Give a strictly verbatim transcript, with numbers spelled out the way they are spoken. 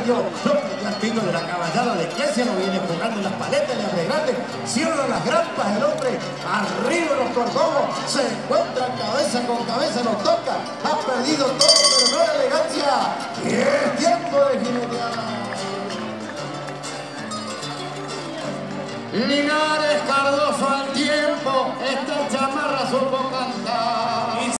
perdió. Lo metió al pico de la caballada de Iglesia, lo viene jugando en las paletas, le abre grande, cierra las grampas el hombre, arriba los cordobos, se encuentra cabeza con cabeza, lo toca, ha perdido todo, pero no la elegancia, y es tiempo de jinetear. Linares Cardoso al tiempo, esta chamarra supo cantar.